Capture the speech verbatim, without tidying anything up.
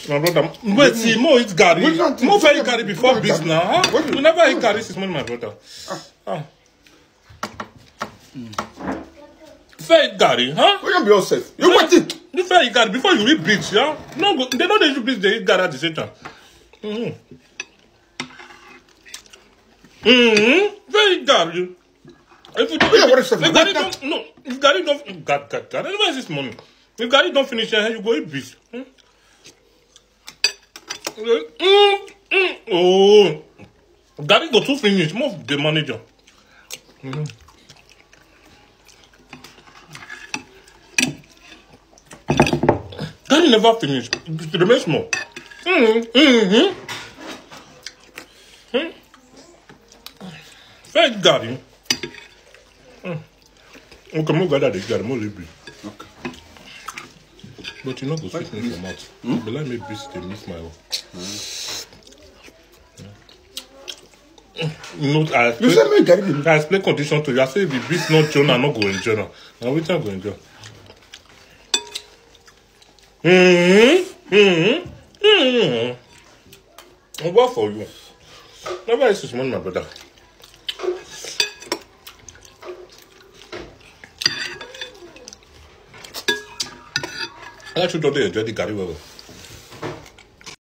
My brother, wait, see, Mo eat Gary. Mo fair eat Gary before this now. Huh? You never eat Gary since morning, my brother. Ah. Fair eat Gary, huh? Why you be yourself? You want it? You fair eat Gary before you eat beach, yeah? No, they don't they use beach, they eat Gary at the same time. Mm-hmm. Mm-hmm. Fair eat Gary. If you don't, if, if Gary don't, no, if Gary don't, God, God, God, where is this money? If Gary don't finish here, you go eat beach. Hmm? Mm, mm, oh, Gary go to finish. Move the manager. Mm. Gary never finish. It remains more. Mm, mm-hmm. Mm. Thank Gary. Mm. Okay, more gather the Gary, more libre. Okay. But you know, go sweet me for mouth. Mm? But let me beast the miss my own. Mm. You know, I explain, you me Gary, I explain condition to you. I say if the beast not Jonah, I'm not going to enjoy now. Now, which I'm going to enjoy. Mm-hmm. Mm-hmm. Mm-hmm. What for you? Never used to smell my brother. I actually don't enjoy the Gary well.